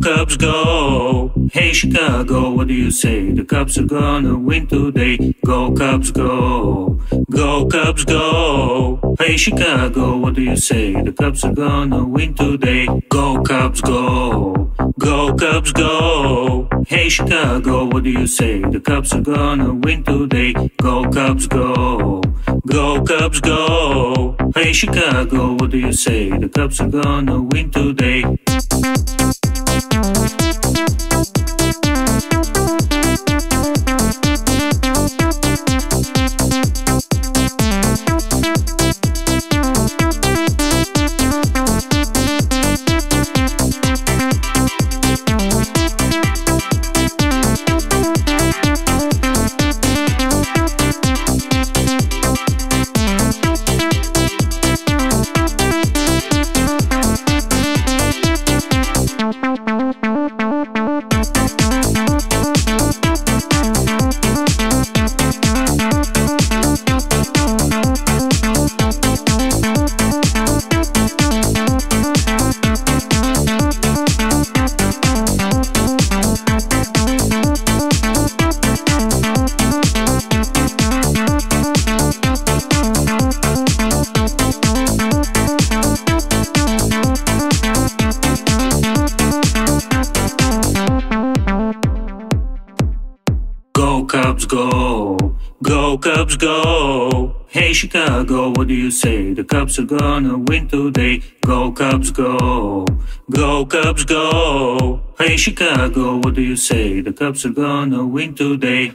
Cubs, go. Hey Chicago, what do you say? The Cubs are gonna win today. Go Cubs, go. Go Cubs, go. Hey Chicago, what do you say? The Cubs are gonna win today. Go Cubs, go. Go Cubs, go. Hey Chicago, what do you say? The Cubs are gonna win today. Go Cubs, go. Go Cubs, go. Hey Chicago, what do you say? The Cubs are gonna win today. Cubs, go. Go Cubs, go. Hey Chicago, what do you say? The Cubs are gonna win today. Go Cubs, go. Go Cubs, go. Hey Chicago, what do you say? The Cubs are gonna win today.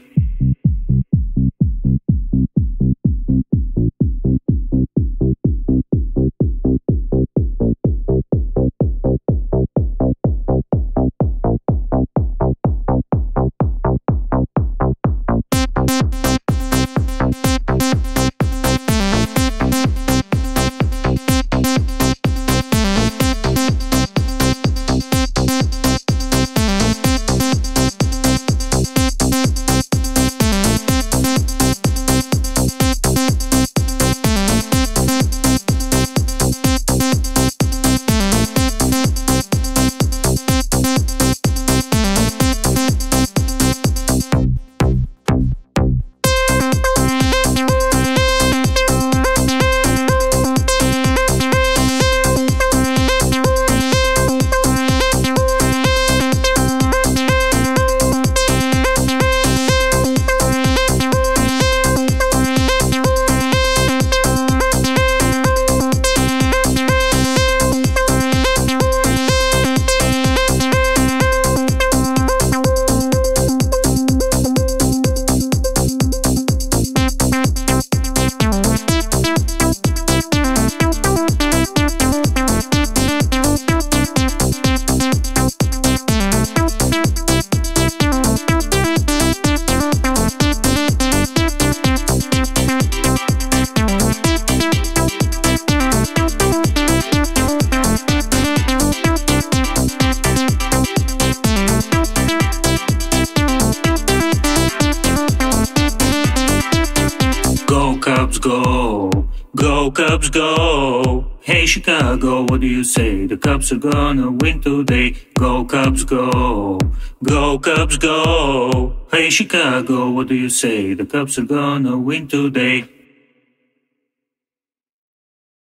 Cubs, go. Go Cubs, go. Hey Chicago, what do you say? The Cubs are gonna win today. Go Cubs, go. Go Cubs, go. Hey Chicago, what do you say? The Cubs are gonna win today.